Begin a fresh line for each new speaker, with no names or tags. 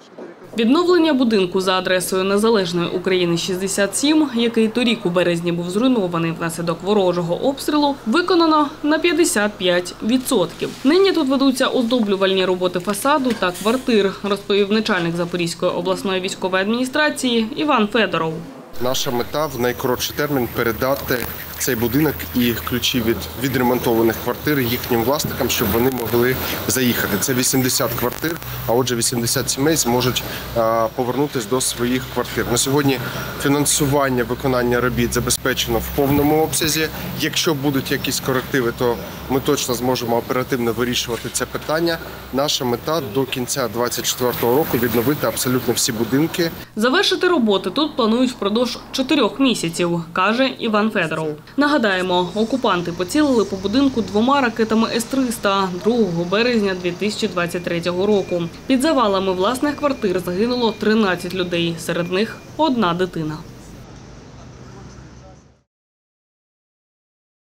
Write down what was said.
Відновлення будинку за адресою Незалежної України, 67, який торік у березні був зруйнований внаслідок ворожого обстрілу, виконано на 55%. Нині тут ведуться оздоблювальні роботи фасаду та квартир, розповів начальник Запорізької обласної військової адміністрації Іван Федоров.
Наша мета в найкоротший термін передати цей будинок і ключі від відремонтованих квартир їхнім власникам, щоб вони могли заїхати. Це 80 квартир, а отже 80 сімей зможуть повернутися до своїх квартир. На сьогодні фінансування виконання робіт забезпечено в повному обсязі. Якщо будуть якісь корективи, то ми точно зможемо оперативно вирішувати це питання. Наша мета до кінця 2024 року відновити абсолютно всі будинки.
Завершити роботи тут планують впродовж 4 місяців, каже Іван Федоров. Нагадаємо, окупанти поцілили по будинку 2 ракетами С-300 2 березня 2023 року. Під завалами власних квартир загинуло 13 людей, серед них 1 дитина.